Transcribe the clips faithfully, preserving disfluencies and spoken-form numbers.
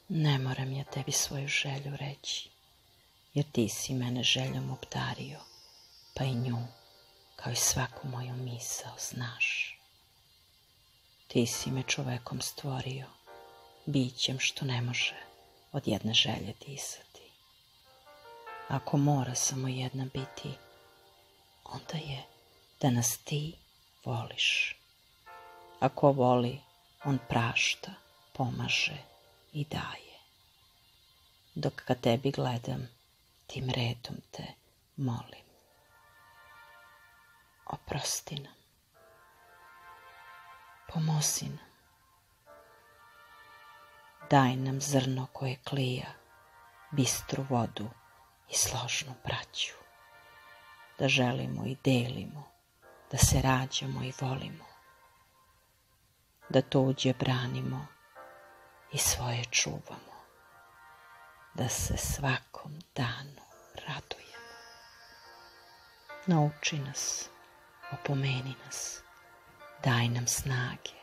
Ne moram ja tebi svoju želju reći, jer ti si mene željom obdario, pa i nju, kao i svaku moju misao, znaš. Ti si me čovekom stvorio, bićem što ne može od jedne želje disati. Ako mora samo jedna biti, onda je da nas ti voliš. Ako voli, on prašta, pomaže i daje. Dok ka tebi gledam, tim redom te molim. Oprosti nam. Pomozi nam. Daj nam zrno koje klija, bistru vodu i složnu braću. Da želimo i delimo, da se rađamo i volimo. Da tuđe branimo i svoje čuvamo. Da se svakom danu radujemo. Nauči nas, opomeni nas, daj nam snage.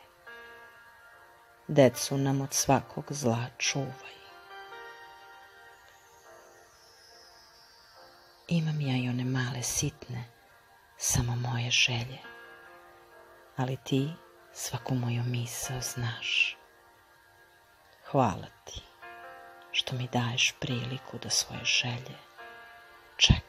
Decu nam od svakog zla čuvaj. Imam ja i one male sitne, samo moje želje, ali ti svaku moju misao znaš. Hvala ti što mi daješ priliku da svoje želje čekam.